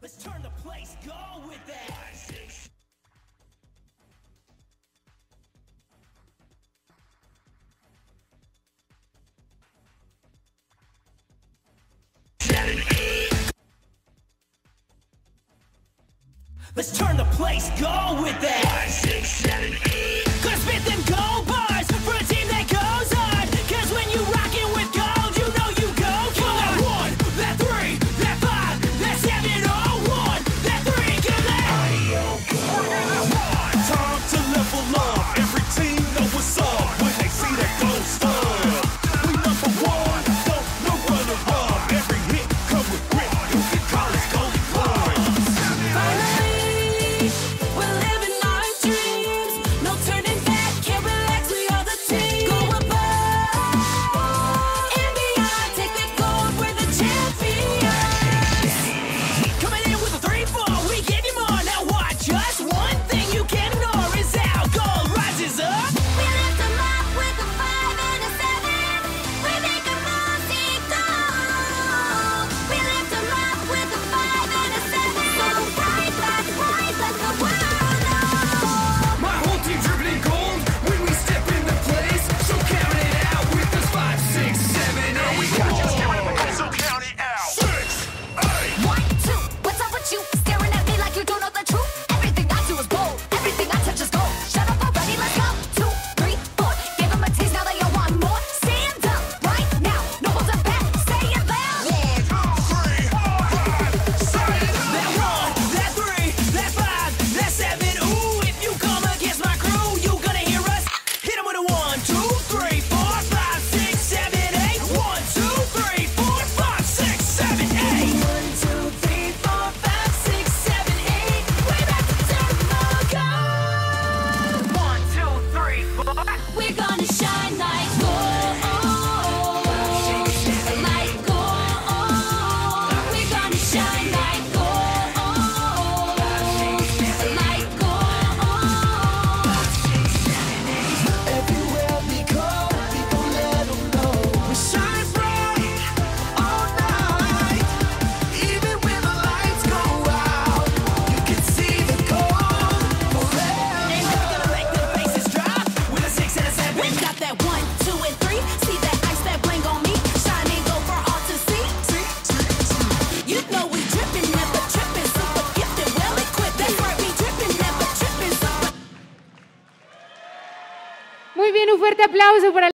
Let's turn the place, go with that. 5, 6. Let's turn the place, go with that. 5, 6, 7, 8. Gonna spit them gold bars for a team that goes hard. Cause when you rockin' with gold, you know you go far. That 1, that 3, that 5, that 7, oh 1, that 3, get that. Time to level up. Every team know what's up when they see that gold star. We number 1, don't no runner up. Every hit come with grit. You can call us golden boys. We're living our dreams, no turning back, can't relax, we are the team. Go above and beyond, take that gold, we're the champions. Coming in with a 3-4, we give you more. Now watch us. One thing you can't ignore is how gold rises up. We lift them up with a 5 and a 7, we make them all see gold. We lift them up with a 5 and a 7, so bright, let the world know. My whole team dripping in gold when we step into place. So count it out with us 5, 6, 7, 8. We got you staring at the so count it out. 6, 8. 1, 2, what's up with you? Staring at me like you don't know the truth. Everything I do is bold, everything I touch is gold. Shut up already, let's go. 2, 3, 4, give them a taste, now they all want more. Stand up right now, no holding back, say it loud. 1, 2, 3, 4, 5, 6. That 1, that 3, that 5, that 7. Ooh, if you come against my crew, you gonna hear us. Hit 'em with a 1, 2, 3, 4, 5, 6, 7, 8. 1, 2, 3, 4, 5, 6, 7, 8. 1, 2, 3, 4, 5, 6, 7, 8. We're about to turn the gold. 1, 2, 3, 4. We're gonna shine like gold, like gold. We're gonna shine like gold, like gold. Everywhere we go, people let them know. We shine bright all night. Even when the lights go out, you can see the gold forever. And we're gonna make the faces drop with a 6 and a 7. We got that 1, 2, and 3. See that ice, that bling on me. Shining gold for all to see. You know we dripping, never tripping. Super gifted, well equipped. That's right, we dripping, never tripping. Super Muy bien, un fuerte aplauso para